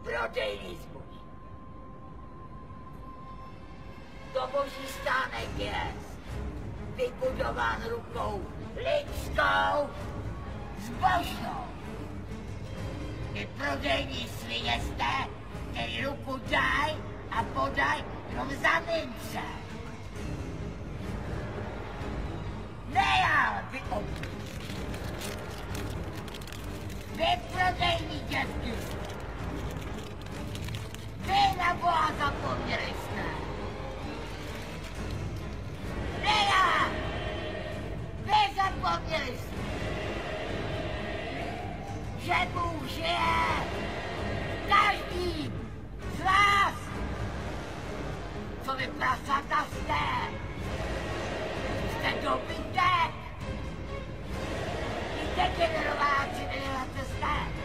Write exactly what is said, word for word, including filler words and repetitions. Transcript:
prodejný zboží. To boží stánek je vybudován rukou lidskou, zbožnou. Vy prodejní svině jste, který ruku daj a podaj jenom za mince. Ne já, vy obří. Vy prodejní děvky. Vy na Boha zapomněli jste. Ne já. Vy zapomněli jste. Že Bůh žije. Každý z vás. Co vy prasata jste. Jste dobytek. Degenerováci, degenerace jste.